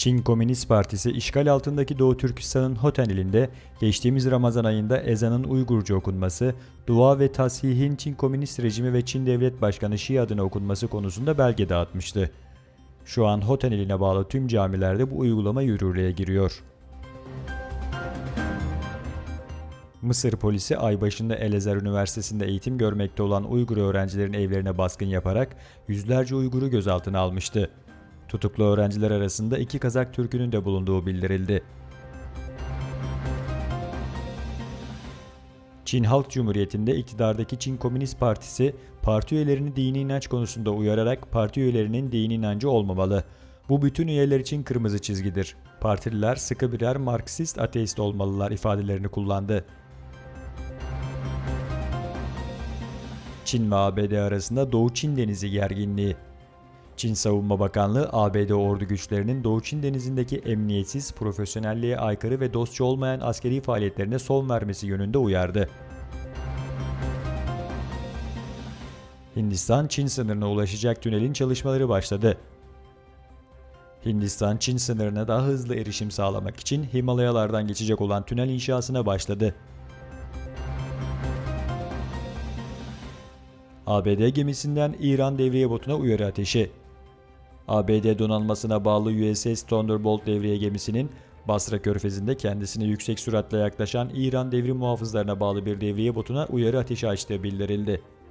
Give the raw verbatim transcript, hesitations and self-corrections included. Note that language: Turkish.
Çin Komünist Partisi işgal altındaki Doğu Türkistan'ın Hotan ilinde geçtiğimiz Ramazan ayında ezanın Uygurca okunması, dua ve tasihin Çin Komünist Rejimi ve Çin Devlet Başkanı Şii adına okunması konusunda belge dağıtmıştı. Şu an Hotan iline bağlı tüm camilerde bu uygulama yürürlüğe giriyor. Mısır polisi ay başında El-Ezher Üniversitesi'nde eğitim görmekte olan Uygur öğrencilerin evlerine baskın yaparak yüzlerce Uygur'u gözaltına almıştı. Tutuklu öğrenciler arasında iki Kazak Türk'ünün de bulunduğu bildirildi. Çin Halk Cumhuriyeti'nde iktidardaki Çin Komünist Partisi, parti üyelerini dini inanç konusunda uyararak parti üyelerinin dini inancı olmamalı. Bu bütün üyeler için kırmızı çizgidir. Partililer sıkı birer Marksist ateist olmalılar ifadelerini kullandı. Çin ve A B D arasında Doğu Çin Denizi gerginliği. Çin Savunma Bakanlığı, A B D ordu güçlerinin Doğu Çin Denizi'ndeki emniyetsiz, profesyonelliğe aykırı ve dostça olmayan askeri faaliyetlerine son vermesi yönünde uyardı. Hindistan-Çin sınırına ulaşacak tünelin çalışmaları başladı. Hindistan, Çin sınırına daha hızlı erişim sağlamak için Himalayalardan geçecek olan tünel inşasına başladı. A B D gemisinden İran devriye botuna uyarı ateşi. A B D donanmasına bağlı U S S Thunderbolt devriye gemisinin Basra Körfezi'nde kendisine yüksek süratle yaklaşan İran devrim muhafızlarına bağlı bir devriye botuna uyarı ateşi açtığı bildirildi.